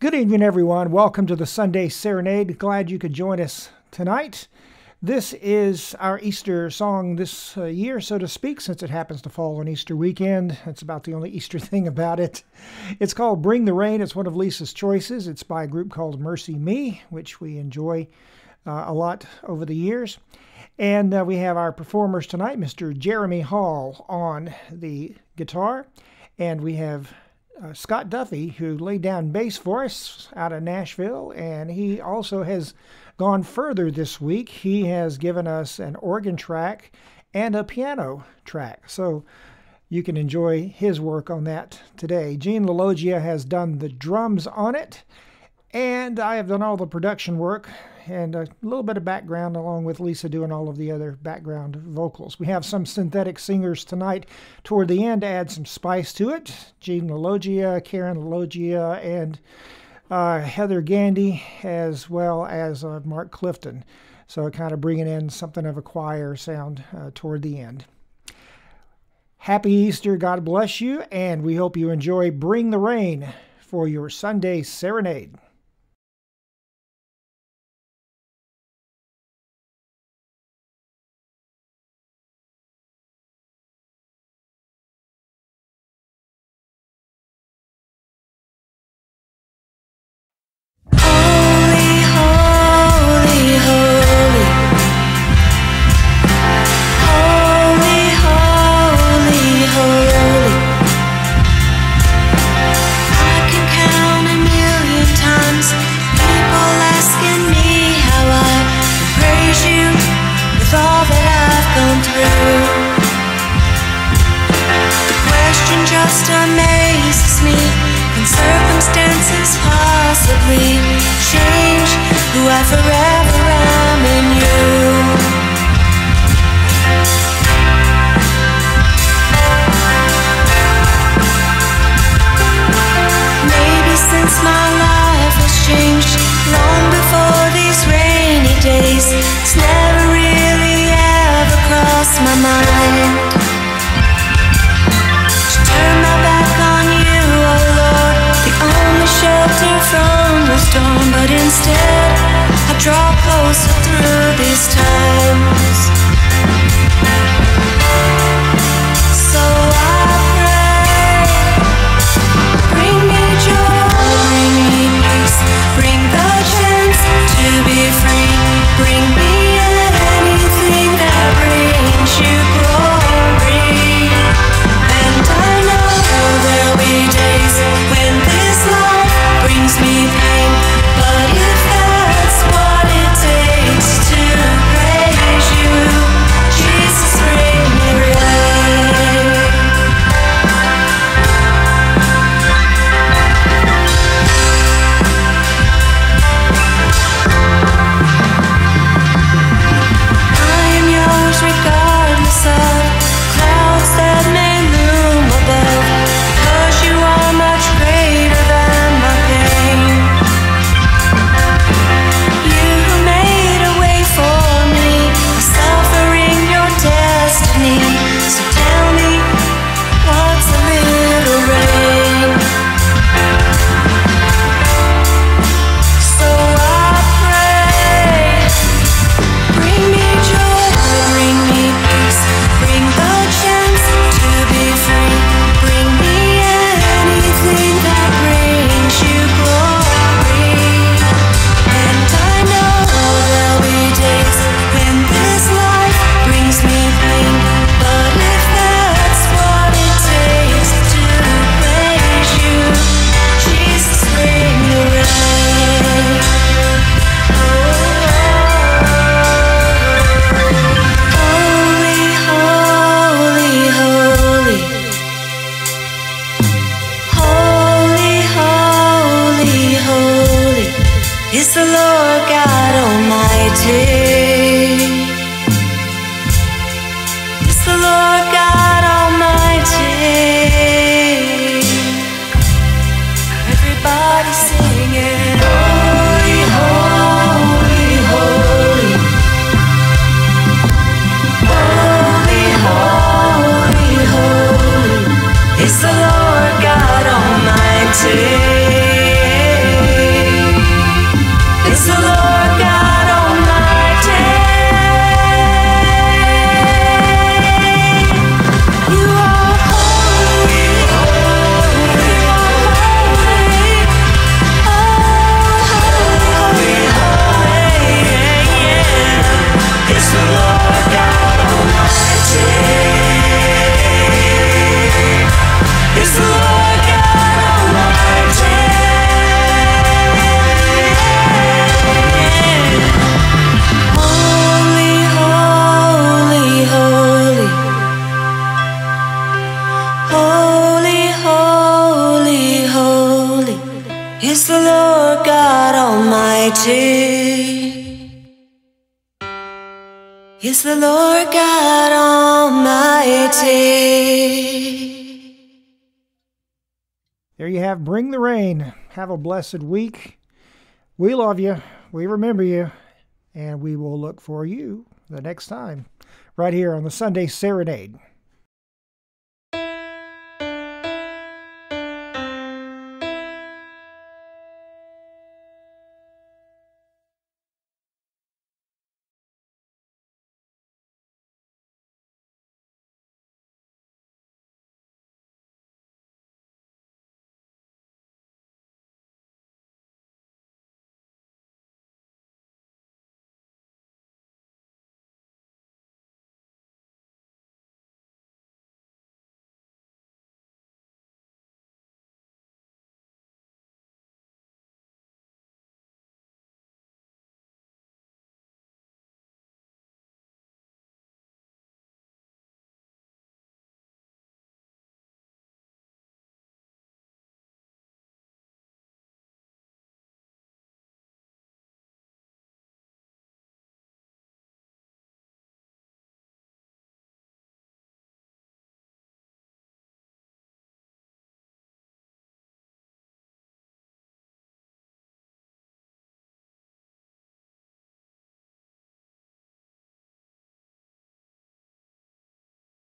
Good evening, everyone. Welcome to the Sunday Serenade. Glad you could join us tonight. This is our Easter song this year, so to speak, since it happens to fall on Easter weekend. It's about the only Easter thing about it. It's called Bring the Rain. It's one of Lisa's choices. It's by a group called Mercy Me, which we enjoy a lot over the years. And we have our performers tonight, Mr. Jeremy Hall on the guitar, and we have Scott Duffy, who laid down bass for us out of Nashville, and he also has gone further this week. He has given us an organ track and a piano track, so you can enjoy his work on that today. Gene LaLoggia has done the drums on it, and I have done all the production work and a little bit of background, along with Lisa doing all of the other background vocals. We have some synthetic singers tonight toward the end to add some spice to it. Gene LaLoggia, Karen LaLoggia, and Heather Gandy, as well as Mark Clifton. So kind of bringing in something of a choir sound toward the end. Happy Easter, God bless you, and we hope you enjoy Bring the Rain for your Sunday Serenade. Just amazes me. Can circumstances possibly change who I forever am in you? Maybe since my life has changed, long before these rainy days, it's never really ever crossed my mind. Shelter from the storm, but instead I draw closer through these times. So I pray, bring me joy, bring me peace, bring the chance to be free, bring me anything that brings you glory. And I know there'll be days when this life brings me pain, but if that's what it takes to praise you, Jesus, bring the rain. I am yours regardless of clouds that may loom above, because you are much greater than my pain. You made a way for me, suffering your destiny. So tell me, what's a little rain? So I pray, bring me joy, bring me peace, bring the chance to be free, bring me anything that brings you glory. And I know there'll be days when this life brings me pain, but if that's what it takes to praise you, Jesus, bring the rain. Holy, holy, holy. Holy, holy, holy is the Lord God Almighty. Is the Lord God Almighty. Everybody singing, holy, holy, holy. Holy, holy, holy is the Lord God Almighty. the Lord God Almighty. He's the Lord God Almighty. There you have Bring the Rain. Have a blessed week. We love you. We remember you. And we will look for you the next time right here on the Sunday Serenade.